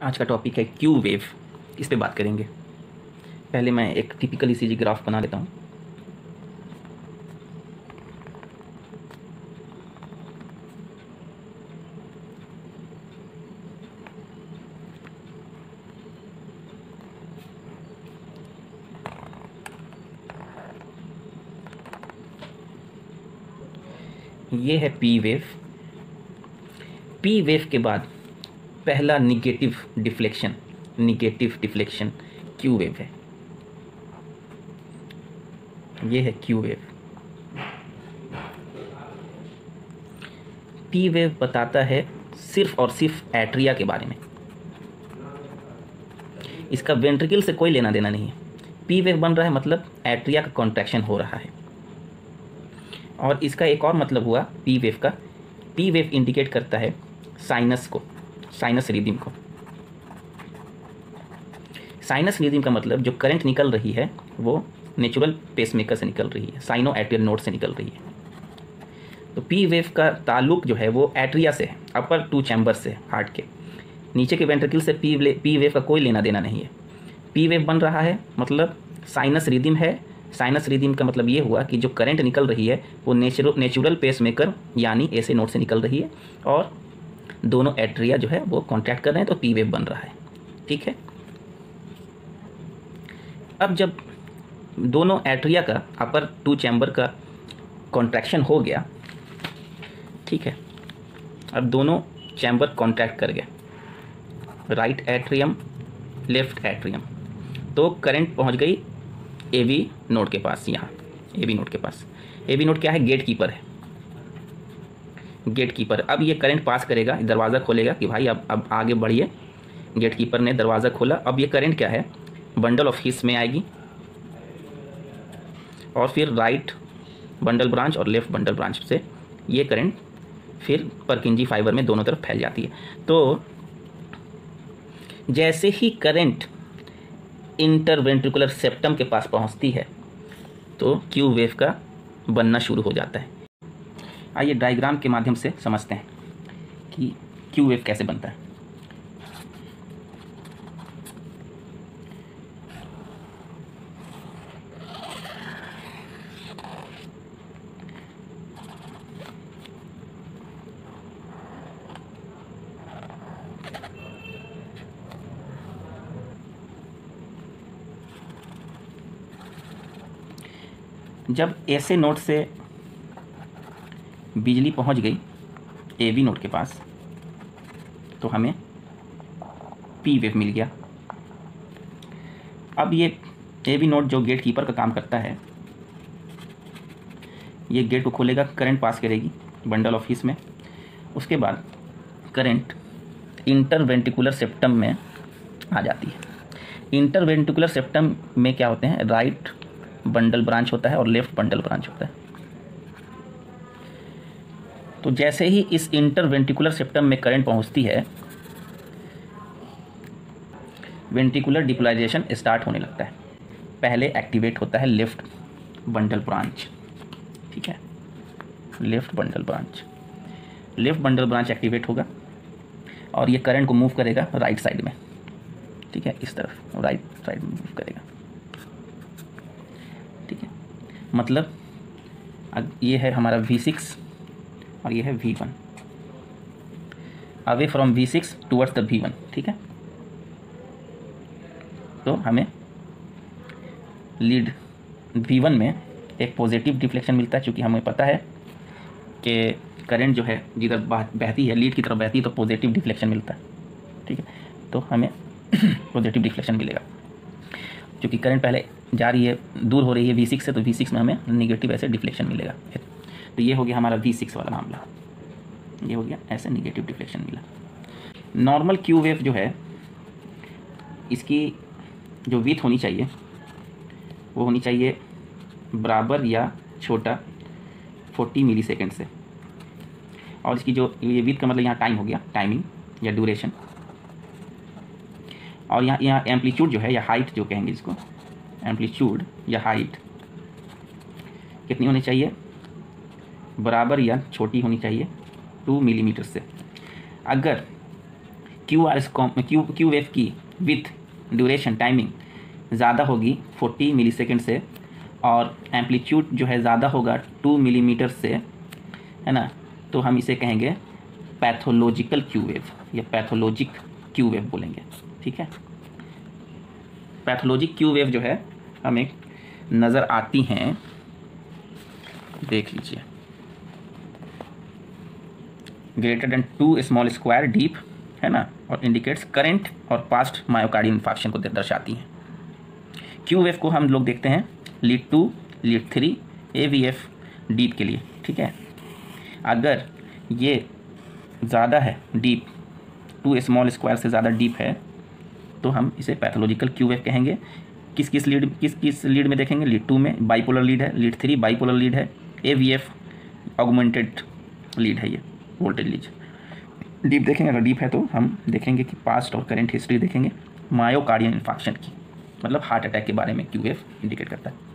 आज का टॉपिक है क्यू वेव। इस पे बात करेंगे। पहले मैं एक टिपिकल ईसीजी ग्राफ बना लेता हूँ। ये है पी वेव। पी वेव के बाद पहला निगेटिव डिफ्लेक्शन क्यू वेव है। ये है क्यू वेव। पी वेव बताता है सिर्फ और सिर्फ एट्रिया के बारे में। इसका वेंट्रिकल से कोई लेना देना नहीं है। पी वेव बन रहा है मतलब एट्रिया का कॉन्ट्रैक्शन हो रहा है। और इसका एक और मतलब हुआ पी वेव का। पी वेव इंडिकेट करता है साइनस रिदम को। साइनस रिदम का मतलब जो करंट निकल रही है वो नेचुरल पेसमेकर से निकल रही है, साइनो एट्रियल नोड से निकल रही है। तो पी वेव का ताल्लुक जो है वो एट्रिया से है, अपर 2 चैम्बर से, हार्ट के। नीचे के वेंट्रिकल से पी वेव का कोई लेना देना नहीं है। पी वेव बन रहा है मतलब साइनस रिदम है। साइनस रिदम का मतलब ये हुआ कि जो करंट निकल रही है वो नेचुरल पेसमेकर यानी ऐसे नोड से निकल रही है और दोनों एट्रिया जो है वो कॉन्ट्रैक्ट कर रहे हैं, तो पी वेव बन रहा है। ठीक है। अब जब दोनों एट्रिया का अपर 2 चैम्बर का कॉन्ट्रैक्शन हो गया, ठीक है, अब दोनों चैम्बर कॉन्ट्रैक्ट कर गए, राइट एट्रियम लेफ्ट एट्रियम, तो करंट पहुंच गई एवी नोड के पास। यहाँ एवी नोड के पास, एवी नोड क्या है? गेट कीपर है। गेट कीपर अब ये करंट पास करेगा, दरवाज़ा खोलेगा कि भाई अब आगे बढ़िए। गेट कीपर ने दरवाज़ा खोला। अब ये करंट क्या है? बंडल ऑफ हिस में आएगी और फिर राइट बंडल ब्रांच और लेफ्ट बंडल ब्रांच से ये करंट फिर परकिंजी फाइबर में दोनों तरफ फैल जाती है। तो जैसे ही करंट इंटरवेंट्रिकुलर सेप्टम के पास पहुंचती है तो क्यू वेव का बनना शुरू हो जाता है। आइए डायग्राम के माध्यम से समझते हैं कि क्यू वेव कैसे बनता है। जब ऐसे नोड से बिजली पहुंच गई एवी नोड के पास तो हमें पी वेव मिल गया। अब ये एवी नोड जो गेट कीपर का काम करता है, ये गेट को खोलेगा, करंट पास करेगी बंडल ऑफ हिस में। उसके बाद करंट इंटरवेंट्रिकुलर सेप्टम में आ जाती है। इंटरवेंट्रिकुलर सेप्टम में क्या होते हैं? राइट बंडल ब्रांच होता है और लेफ्ट बंडल ब्रांच होता है। तो जैसे ही इस इंटरवेंट्रिकुलर सेप्टम में करंट पहुंचती है, वेंट्रिकुलर डिपोलराइजेशन स्टार्ट होने लगता है। पहले एक्टिवेट होता है लेफ्ट बंडल ब्रांच, ठीक है, लेफ्ट बंडल ब्रांच एक्टिवेट होगा और ये करंट को मूव करेगा राइट साइड में, ठीक है, इस तरफ राइट साइड में मूव करेगा। ठीक है, मतलब ये है हमारा V6 और ये है V1, away from V6 towards the V1। ठीक है, तो हमें लीड V1 में एक पॉजिटिव डिफ्लेक्शन मिलता है, क्योंकि हमें पता है कि करंट जो है जिधर बहती है, लीड की तरफ बहती है, तो पॉजिटिव डिफ्लेक्शन मिलता है। ठीक है, तो हमें पॉजिटिव डिफ्लेक्शन मिलेगा। क्योंकि करंट पहले जा रही है, दूर हो रही है V6 से, तो V6 में हमें निगेटिव ऐसे डिफ्लेक्शन मिलेगा। तो ये हो गया हमारा V6 वाला मामला, ये हो गया ऐसे निगेटिव डिफ्लेक्शन मिला। नॉर्मल क्यू वेव जो है, इसकी जो विड्थ होनी चाहिए वो होनी चाहिए बराबर या छोटा 40 मिली सेकेंड से। और इसकी जो ये विड्थ का मतलब यहाँ टाइम हो गया, टाइमिंग या ड्यूरेशन। और यहाँ एम्पलीट्यूड जो है या हाइट जो कहेंगे इसको, एम्पलीट्यूड या हाइट कितनी होनी चाहिए? बराबर या छोटी होनी चाहिए 2 मिलीमीटर से। अगर क्यू वेव की विथ ड्यूरेशन टाइमिंग ज़्यादा होगी 40 मिलीसेकंड से, और एम्पलीट्यूड जो है ज़्यादा होगा 2 मिलीमीटर से, है ना, तो हम इसे कहेंगे पैथोलॉजिकल क्यू वेव या पैथोलॉजिक क्यू वेव बोलेंगे। ठीक है, पैथोलॉजिक क्यू वेव जो है हमें नज़र आती हैं, देख लीजिए, greater than 2 small square deep, है ना, और इंडिकेट्स करंट और पास्ट मायोकार्डियल इन्फार्क्शन को दर्शाती हैं। क्यू वेव को हम लोग देखते हैं लीड 2, लीड 3, AVF डीप के लिए। ठीक है, अगर ये ज़्यादा है डीप, 2 स्मॉल स्क्वायर से ज़्यादा डीप है, तो हम इसे पैथोलॉजिकल क्यू वेव कहेंगे। किस किस लीड में देखेंगे? लीड 2 में बाइपोलर लीड है, लीड 3 बाइपोलर लीड है, AVF ऑगमेंटेड लीड है, ये वोल्टेज लीड। डीप देखेंगे, अगर डीप है तो हम देखेंगे कि पास्ट और करंट हिस्ट्री देखेंगे मायोकार्डियल इन्फार्क्शन की, मतलब हार्ट अटैक के बारे में क्यू वेव इंडिकेट करता है।